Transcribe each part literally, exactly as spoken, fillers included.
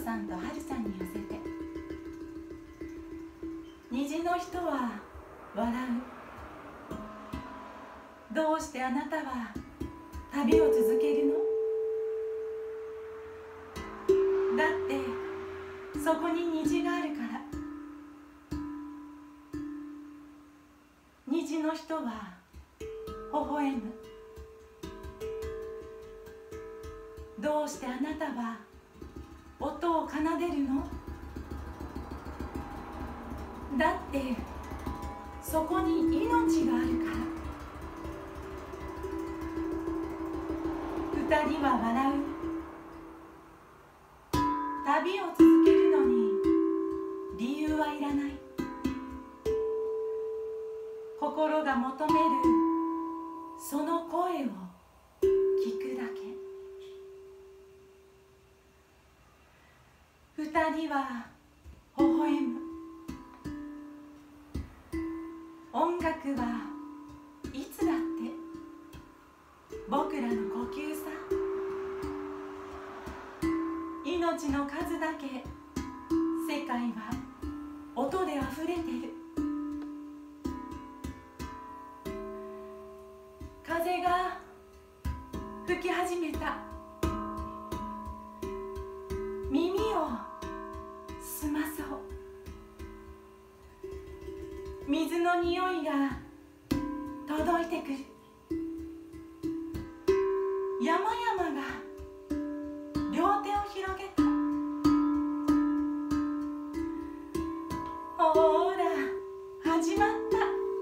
さんとはるさんに寄せて。虹の人は笑う。どうしてあなたは旅を続けるの？だってそこに虹があるから。虹の人は微笑む。どうしてあなたは音を奏でるの？だってそこに命があるから。二人は笑う。旅を続けるのに理由はいらない。心が求めるその声を聞くだけ。二人は微笑む。音楽はいつだって僕らの呼吸さ。命の数だけ世界は音であふれてる。風が吹き始めた。耳を澄まそう。水の匂いが届いてくる。山々が両手を広げた。ほら始まった。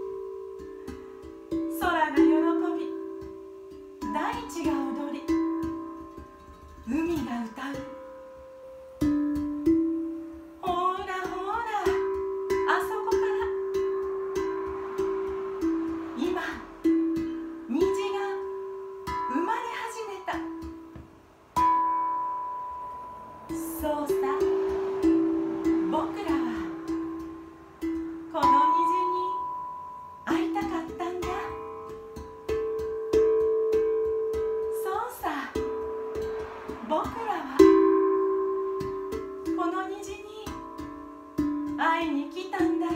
空が喜び、大地が踊り、海が歌う。ほらほら、あそこから今虹が生まれ始めた。そうさ、僕らはこの虹に会いたかったんだ。そうさ、僕らはこの虹に会いに来たんだよ。